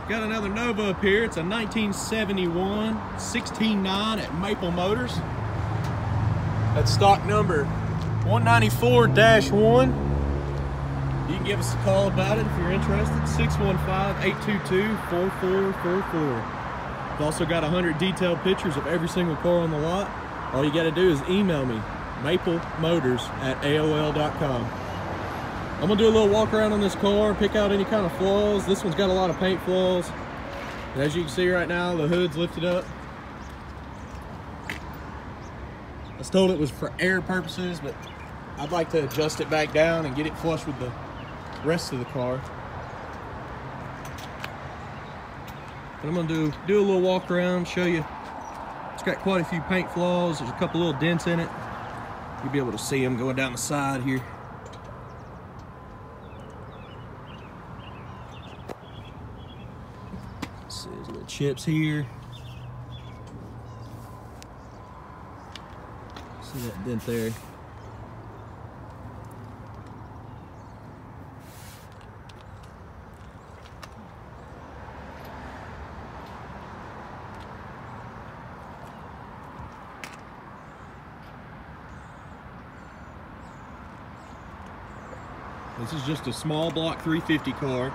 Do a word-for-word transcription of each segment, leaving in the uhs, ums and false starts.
Got another Nova up here. It's a nineteen seventy-one sixteen nine at Maple Motors. That's stock number one ninety-four dash one. You can give us a call about it if you're interested. six one five, eight two two, four four four four. We've also got one hundred detailed pictures of every single car on the lot. All you got to do is email me, maple motors at A O L dot com. I'm gonna do a little walk around on this car, pick out any kind of flaws. This one's got a lot of paint flaws. And as you can see right now, the hood's lifted up. I was told it was for air purposes, but I'd like to adjust it back down and get it flush with the rest of the car. But I'm gonna do, do a little walk around, show you. It's got quite a few paint flaws. There's a couple little dents in it. You'll be able to see them going down the side here. Let's see, there's little chips here. See that dent there? This is just a small block three fifty car.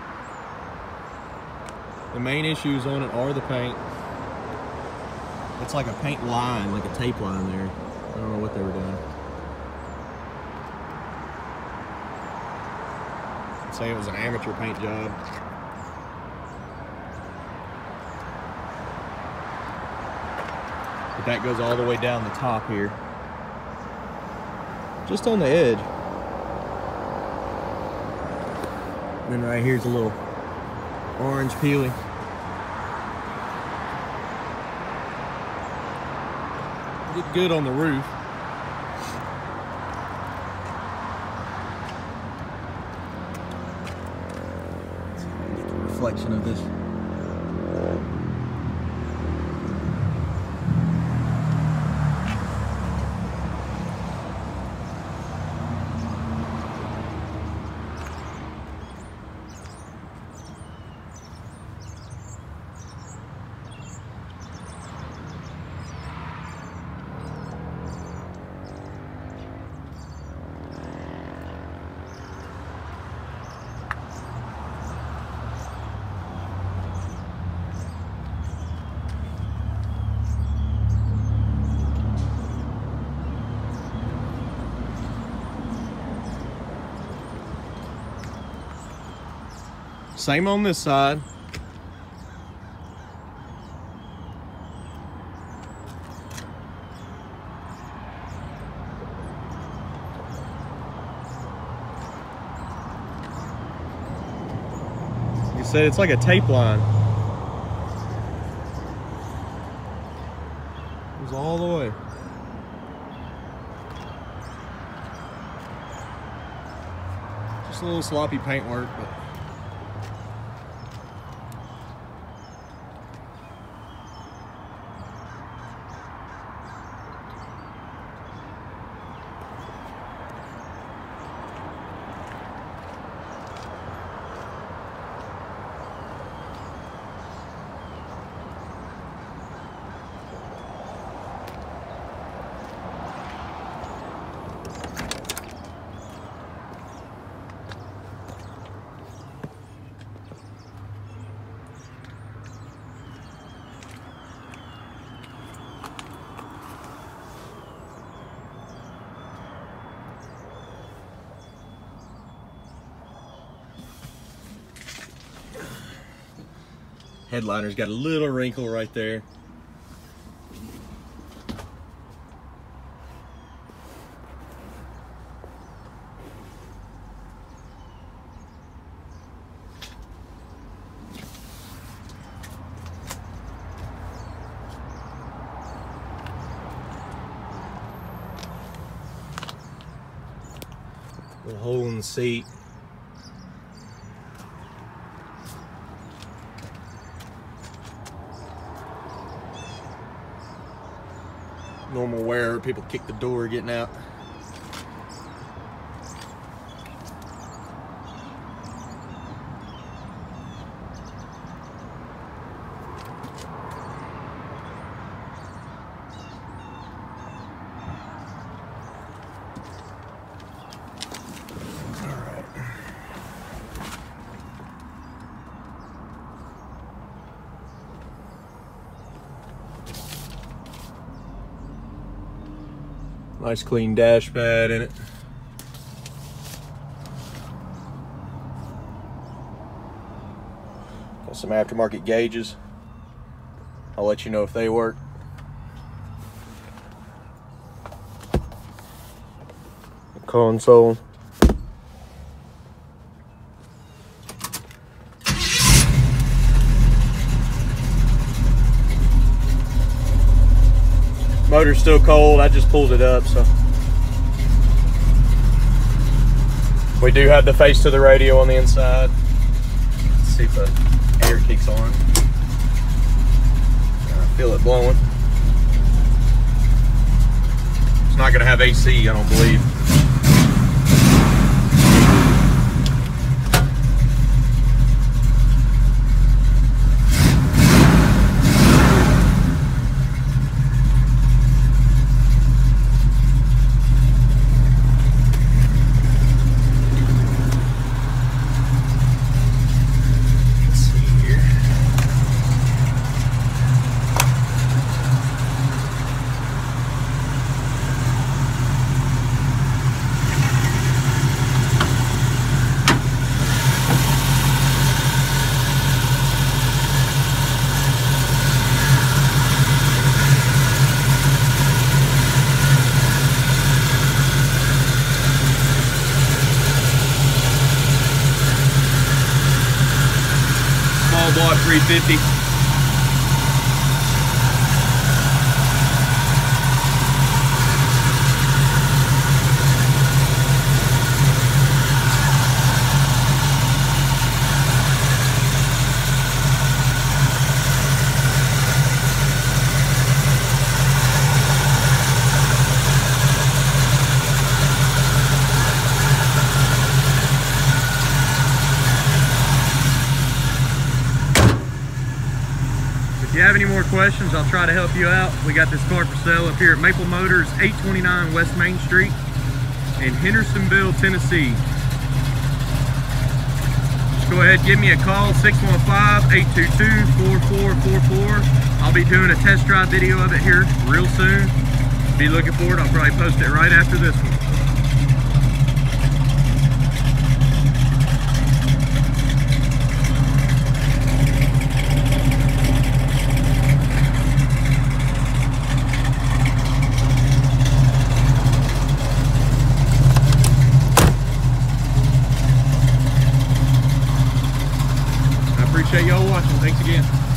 The main issues on it are the paint. It's like a paint line, like a tape line there. I don't know what they were doing. I'd say it was an amateur paint job. But that goes all the way down the top here. Just on the edge. And then right here's a little orange peeling. Did good on the roof. Get the reflection of this. Same on this side. You said it's like a tape line. It goes all the way. Just a little sloppy paint work, but headliner's got a little wrinkle right there. Little hole in the seat. Normal wear, people kick the door getting out. Nice clean dash pad in it. Got some aftermarket gauges. I'll let you know if they work. Console. Motor's still cold. I just pulled it up, so. We do have the face to the radio on the inside. Let's see if the air kicks on. I feel it blowing. It's not gonna have A C, I don't believe. Block three fifty. If you have any more questions, I'll try to help you out. We got this car for sale up here at Maple Motors, eight twenty-nine West Main Street in Hendersonville, Tennessee. Just go ahead, give me a call, six one five, eight two two, four four four four. I'll be doing a test drive video of it here real soon. Be looking for it. I'll probably post it right after this one. Appreciate y'all watching. Thanks again.